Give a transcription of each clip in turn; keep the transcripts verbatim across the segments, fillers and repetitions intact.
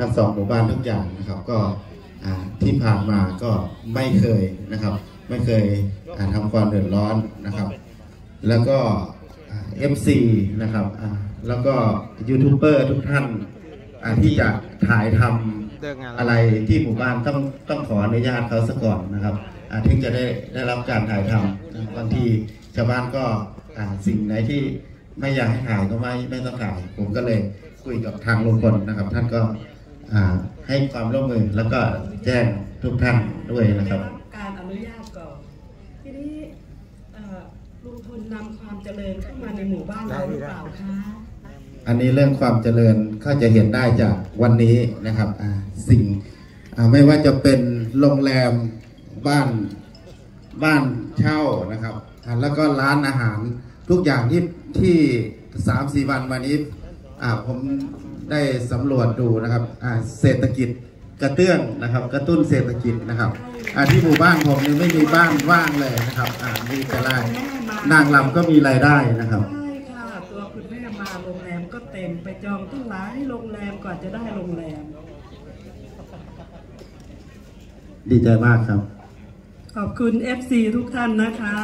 ทั้งสองหมู่บ้านทุกอย่างนะครับก็ที่ผ่านมาก็ไม่เคยนะครับไม่เคยทำความเดือดร้อนนะครับแล้วก็ เอฟ ซี นะครับแล้วก็ยูทูบเบอร์ทุกท่านที่จะถ่ายทำอะไรที่หมู่บ้านต้องต้องขออนุญาตเขาซะก่อนนะครับถึงจะได้ได้รับการถ่ายทำบางทีชาวบ้านก็สิ่งไหนที่ไม่อยากให้ถ่ายก็ไม่ไม่ต้องถ่ายผมก็เลยคุยกับทางลุงพลนะครับท่านก็ให้ความร่วมมือแล้วก็แจ้งทุกท่านด้วยนะครับการอนุญาตก่อนทีนี้ลุงพลนำความเจริญเข้ามาในหมู่บ้านเราหรือเปล่าคะอันนี้เรื่องความเจริญก็จะเห็นได้จากวันนี้นะครับสิ่งไม่ว่าจะเป็นโรงแรมบ้านบ้านเช่านะครับแล้วก็ร้านอาหารทุกอย่างที่ที่สามสี่วันมานี้ผมได้สำรวจดูนะครับเศรษฐกิจกระเตื้องนะครับกระตุ้นเศรษฐกิจนะครับที่หมู่บ้านผมนี่ไม่มีบ้านว่างเลยนะครับมีแต่รายนางรำก็มีรายได้นะครับใช่ค่ะตัวคุณแม่มาโรงแรมก็เต็มไปจองตั้งหลายโรงแรมก่อนจะได้โรงแรมดีใจมากครับขอบคุณ เอฟ ซี ทุกท่านนะคะ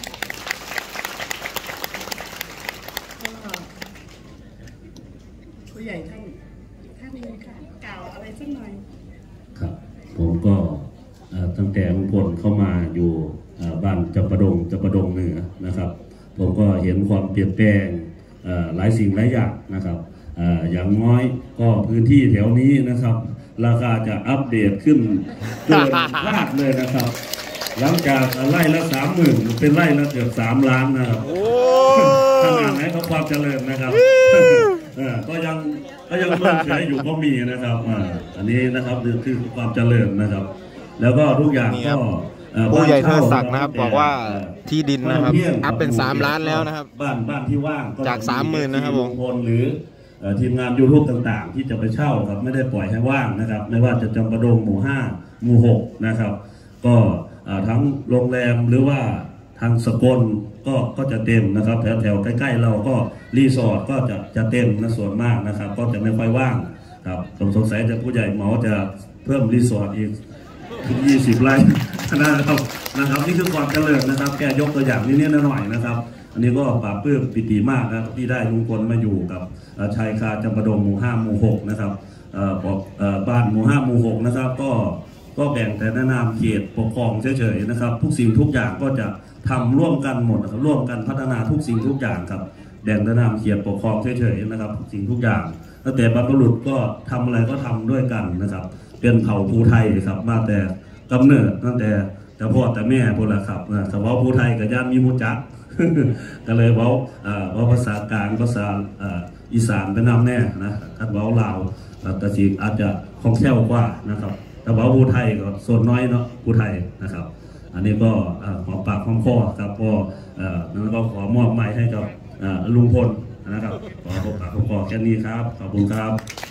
ผู้ใหญ่ท่านท่านนี้ค่ะกล่าวอะไรสักหน่อยครับผมก็ตั้งแต่ลุงพลเข้ามาอยู่บ้านจำปาดงจำปาดงเหนือนะครับผมก็เห็นความเปลี่ยนแปลงหลายสิ่งหลายอย่างนะครับอย่างน้อยก็พื้นที่แถวนี้นะครับราคาจะอัปเดตขึ้นเกินคาดเลยนะครับหลังจากไล่ละสามหมื่นเป็นไล่ละเกือบสามล้านนะครับขนาดไหนเขาความเจริญนะครับก็ยังก็ยังเลื่อนเฉยอยู่ก็มีนะครับอันนี้นะครับคือความเจริญนะครับแล้วก็ทุกอย่างก็ผู้ใหญ่เทิดศักดิ์นะครับบอกว่าที่ดินนะครับอัพเป็นสามล้านแล้วนะครับบ้านบ้านที่ว่างจากสามหมื่นนะครับผมหรือทีมงานยูทูบต่างๆที่จะไปเช่าครับไม่ได้ปล่อยให้ว่างนะครับไม่ว่าจะจำปาดงหมู่ห้าหมู่หกนะครับก็ทั้งโรงแรมหรือว่าทางสกลก็ก็จะเต็มนะครับแถวแถวใกล้ๆเราก็รีสอร์ทก็จะจะเต็มนะส่วนมากนะครับก็จะไม่ค่อยว่างครับสงสัยจะผู้ใหญ่เหมาจะเพิ่มรีสอร์ทอีกถึงยี่สิบไร่นะครับนะครับนี่คือความเจริญนะครับแกยกตัวอย่างนิดๆหน่อยๆนะครับอันนี้ก็ปราบปลื้มปิติมากนะที่ได้ลุงพลมาอยู่กับชายคาจำปาดงหมู่ห้าหมู่หกนะครับบ้านหมู่ห้าหมู่หกนะครับก็ก็แบ่งแต่แนะนำเขตปกครองเฉยๆนะครับทุกสิ่งทุกอย่างก็จะทำร่วมกันหมดนะครับร่วมกันพัฒนาทุกสิ่งทุกอย่างครับแบ่งแนะนำเขตปกครองเฉยๆนะครับทุกสิ่งทุกอย่างตั้งแต่บรรพบุรุษก็ทำอะไรก็ทำด้วยกันนะครับเป็นเผ่าภูไทยครับมาแต่กำเนิดตั้งแต่แต่พ่อแต่แม่พวกเราครับนะแต่ว่าภูไทยกับญาติมีมุจักก็เลยเว้าเว้าภาษากลางภาษาอีสานไปนำแน่นะถ้าเว้าลาวแต่สิอาจจะคล่องแคล่วกว่านะครับแต่เว้าภูไทยก็ส่วนน้อยเนาะภูไทยนะครับอันนี้ก็หอมปากหอมคอครับก็นั้นก็ขอมอบไม้ให้กับลุงพลนะครับขอหอมปากหอมคอแค่นี้ครับขอบคุณครับ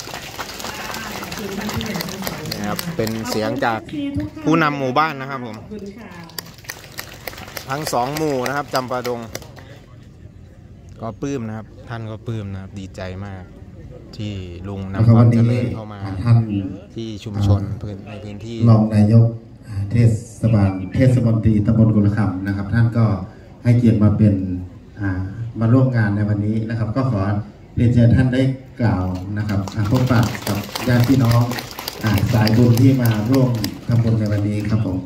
นะครับเป็นเสียงจากผู้นำหมู่บ้านนะครับผมทั้งสองหมู่นะครับจำปาดงก็ปลื้มนะครับท่านก็ปลื้มนะครับดีใจมากที่ลุงนำความเจริญเข้ามาที่ชุมชนพื้นในพื้นที่รองนายกเทศบาลเทศมนตรีตำบลกุลคำนะครับท่านก็ให้เกียรติมาเป็นมาร่วมงานในวันนี้นะครับก็ขอเรียนเชิญท่านได้กล่าวนะครับพบปะกับญาติพี่น้องสายบุญที่มาร่วมทำบุญในวันนี้ครับผม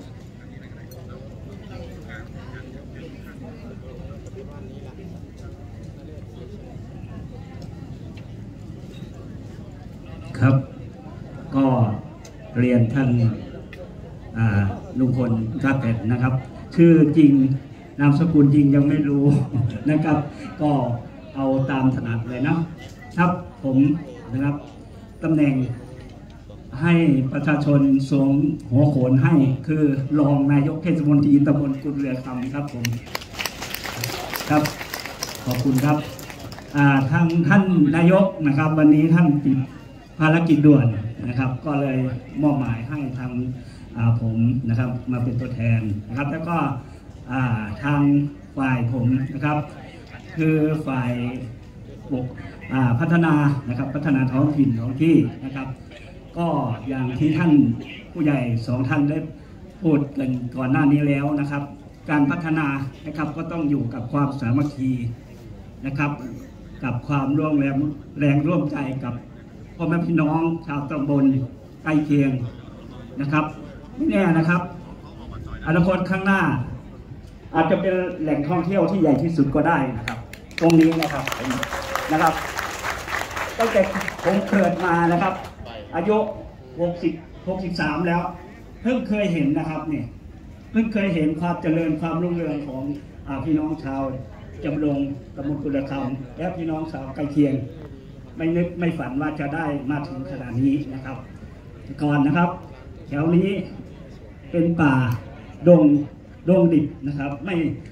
ครับก็เรียนท่านลุงพลท่าเป็ดนะครับชื่อจริงนามสกุลจริงยังไม่รู้นะครับก็เอาตามถนัดเลยนะครับผมนะครับตำแหน่งให้ประชาชนสวมหัวโขนให้คือรองนายกเทศมนตรีตำบลกุฎเรือคำครับผมครับขอบคุณครับทางท่านนายกนะครับวันนี้ท่านติดภารกิจด่วนนะครับก็เลยมอบหมายให้ทางผมนะครับมาเป็นตัวแทนนะครับแล้วก็ทางฝ่ายผมนะครับคือฝ่ายพัฒนานะครับพัฒนาท้องถิ่นท้องที่นะครับก็อย่างที่ท่านผู้ใหญ่สองท่านได้พูดกันก่อนหน้านี้แล้วนะครับ การพัฒนานะครับก็ต้องอยู่กับความสามัคคีนะครับกับความร่วมแรงแรงร่วมใจกับพ่อแม่พี่น้องชาวตำบลใกล้เคียงนะครับไม่แน่นะครับอนาคตข้างหน้าอาจจะเป็นแหล่งท่องเที่ยวที่ใหญ่ที่สุดก็ได้นะครับตรงนี้นะครับนะครับตั้งแต่ผมเกิดมานะครับอายุหกสิบ หกสิบสามแล้วเพิ่งเคยเห็นนะครับเนี่ยเพิ่งเคยเห็นความเจริญความรุ่งเรืองของพี่น้องชาวจำลงตำบลกุลธรรมและพี่น้องชาวใกล้เคียงไม่นึกไม่ฝันว่าจะได้มาถึงขนาดนี้นะครับก่อนนะครับแถวนี้เป็นป่าดงดงดิบนะครับไม่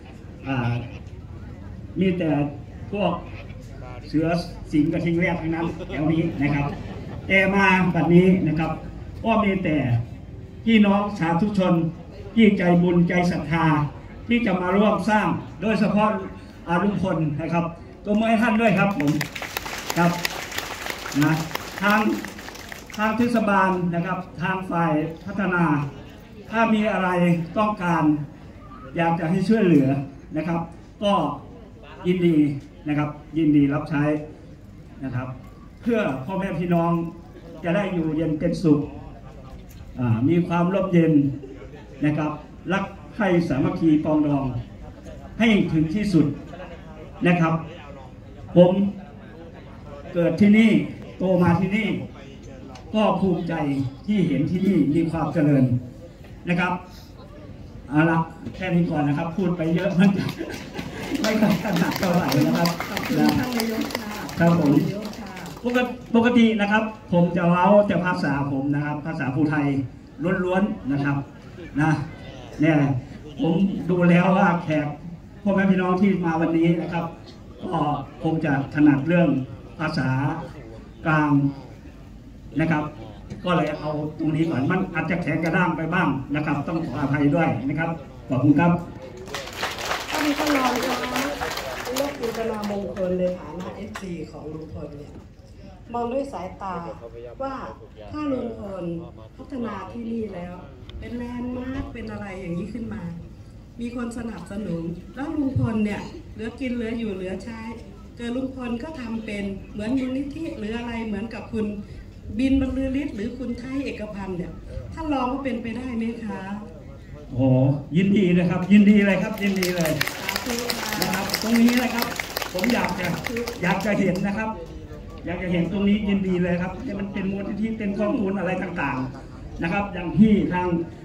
มีแต่พวกเสือสิงกระทิงแรกทั้งนั้นแถวนี้นะครับแต่มาบัดนี้นะครับก็มีแต่พี่น้องสาธุชนที่ใจบุญใจศรัทธาที่จะมาร่วมสร้างโดยเฉพาะอาลุงพลนะครับตัวมือให้ท่านด้วยครับผมครับนะทางทางเทศบาลนะครับทางฝ่ายพัฒนาถ้ามีอะไรต้องการอยากจะให้ช่วยเหลือนะครับก็ยินดีนะครับยินดีรับใช้นะครับเพื่อพ่อแม่พี่น้องจะได้อยู่เย็นเป็นสุขมีความร่มเย็นนะครับรักใคร่สามัคคีปองดองให้ถึงที่สุดนะครับผมเกิดที่นี่โตมาที่นี่ก็ภูมิใจที่เห็นที่นี่มีความเจริญนะครับเอาละแค่นี้ก่อนนะครับพูดไปเยอะมันไม่ค่อยถนัดเท่าไหร่นะครับขอบคุณท่านนายกค่ะครับผมปกตินะครับผมจะเล่าแต่ภาษาผมนะครับภาษาภูไทยล้วนๆนะครับนะเนี่ยผมดูแล้วว่าแขกพ่อแม่พี่น้องที่มาวันนี้นะครับก็คงจะถนัดเรื่องภาษากลางนะครับก็เลยเอาตรงนี้ก่อนมันอาจจะแข็งกระด้างไปบ้างนะครับต้องขออภัยด้วยนะครับขอบคุณครับท่านท่านรองค่ะนกบุญนามงคลในฐานะเอฟซีของลุงพลเนี่ยมองด้วยสายตาว่าถ้าลุงพลพัฒนาที่นี่แล้วเป็นแลนด์มาร์คเป็นอะไรอย่างนี้ขึ้นมามีคนสนับสนุนแล้วลุงพลเนี่ยเหลือกินเหลืออยู่เหลือใช้เกิดลุงพลก็ทำเป็นเหมือนมูลนิธิหรืออะไรเหมือนกับคุณบินบรรลือฤทธิ์หรือคุณไทยเอกพันธ์เนี่ยท่านรองก็เป็นไปได้ไหมคะโอ้ยินดีเลยครับยินดีเลยครับยินดีเลยนะครับตรงนี้นะครับผมอยากจะอยากจะเห็นนะครับอยากจะเห็นตรงนี้ยินดีเลยครับที่มันเป็นมูลนิธิเป็นข้อมูลอะไรต่างๆนะครับอย่างที่ทาง